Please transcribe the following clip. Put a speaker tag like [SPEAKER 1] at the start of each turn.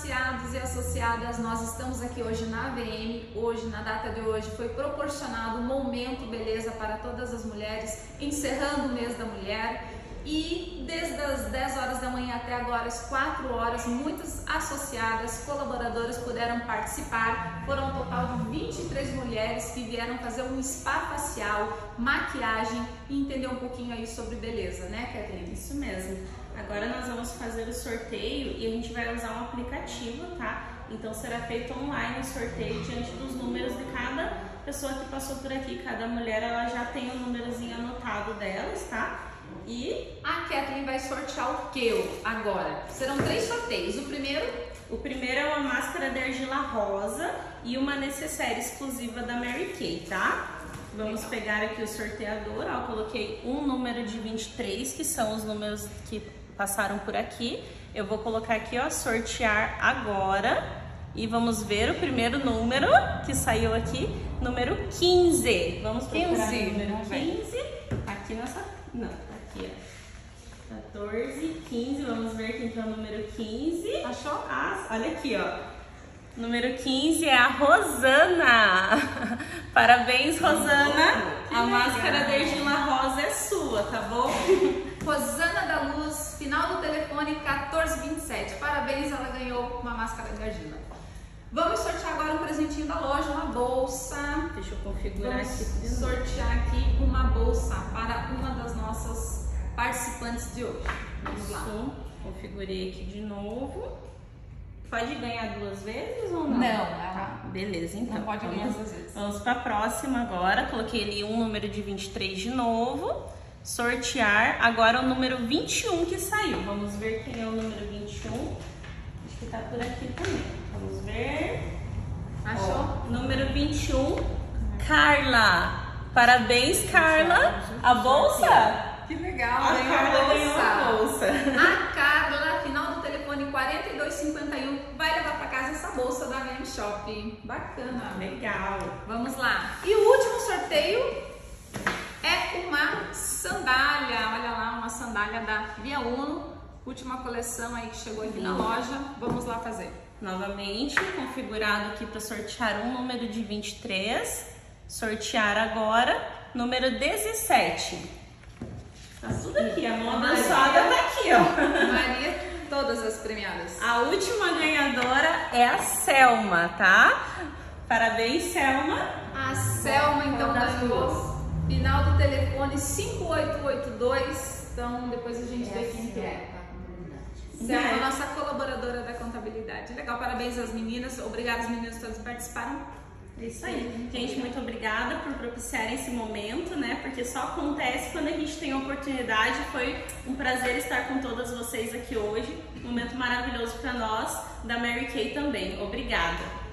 [SPEAKER 1] associados e associadas, nós estamos aqui hoje na AVM. Hoje, na data de hoje, foi proporcionado um momento beleza para todas as mulheres, encerrando o mês da mulher. E desde as 10 horas da manhã até agora, às 4 horas, muitas associadas, colaboradoras puderam participar. Foram um total de 23 mulheres que vieram fazer um spa facial, maquiagem e entender um pouquinho aí sobre beleza, né, Kathleen?
[SPEAKER 2] Isso mesmo. Agora nós vamos fazer o sorteio e a gente vai usar um aplicativo, tá? Então será feito online o sorteio diante dos números de cada pessoa que passou por aqui. Cada mulher, ela já tem o númerozinho anotado delas, tá? E
[SPEAKER 1] a Kathleen vai sortear o que agora? Serão 3 sorteios.
[SPEAKER 2] O primeiro é uma máscara de argila rosa e uma necessaire exclusiva da Mary Kay, tá? Vamos pegar aqui o sorteador. Ó, eu coloquei um número de 23, que são os números que passaram por aqui. Eu vou colocar aqui, ó, sortear agora. E vamos ver o primeiro número que saiu aqui, número 15. Vamos procurar o número 15. Aqui nessa... Não, aqui, ó. 14, 15. Vamos ver quem que é o número 15.
[SPEAKER 1] Achou?
[SPEAKER 2] Ah, olha aqui, ó. Número 15 é a Rosana. Parabéns, Rosana. A máscara de argila rosa é sua, tá bom?
[SPEAKER 1] Rosana da Luz, final do telefone 1427. Parabéns, ela ganhou uma máscara de argila. Vamos sortear agora um presentinho da loja, uma bolsa.
[SPEAKER 2] Deixa eu configurar aqui.
[SPEAKER 1] Vamos sortear aqui uma bolsa para uma das nossas participantes de hoje. Vamos lá.
[SPEAKER 2] Configurei aqui de novo. Pode ganhar 2 vezes ou não?
[SPEAKER 1] Não,
[SPEAKER 2] tá. Beleza, então.
[SPEAKER 1] Não pode ganhar 2 vezes.
[SPEAKER 2] Vamos para a próxima agora. Coloquei ali um número de 23 de novo. Sortear. Agora o número 21 que saiu. Vamos ver quem é o número 21. Acho que tá por aqui também. Vamos ver.
[SPEAKER 1] Achou?
[SPEAKER 2] Ó, número 21, Carla. Parabéns, Carla. A bolsa?
[SPEAKER 1] Que legal,
[SPEAKER 2] A Carla ganhou a bolsa.
[SPEAKER 1] A Carla, final do telefone 4251, vai levar para casa essa bolsa da VM Shop. Bacana.
[SPEAKER 2] Legal.
[SPEAKER 1] Vamos lá. E o último sorteio é uma sandália. Olha lá, uma sandália da Via Uno. Última coleção aí que chegou aqui na loja. Vamos lá fazer.
[SPEAKER 2] Novamente, configurado aqui para sortear um número de 23. Sortear agora, número 17. Tá tudo aqui, a mão abençoada tá aqui, ó.
[SPEAKER 1] Maria, todas as premiadas.
[SPEAKER 2] A última ganhadora é a Selma, tá? Parabéns, Selma.
[SPEAKER 1] A Selma, então, ganhou. Final do telefone 5882. Então, depois a gente vê quem que é. Selma, nossa colaboradora da contabilidade. Legal, parabéns às meninas. Obrigada, as meninas todas que participaram.
[SPEAKER 2] É isso aí. Gente, muito obrigada por propiciarem esse momento, né? Porque só acontece quando a gente tem a oportunidade. Foi um prazer estar com todas vocês aqui hoje. Um momento maravilhoso para nós, da Mary Kay também. Obrigada.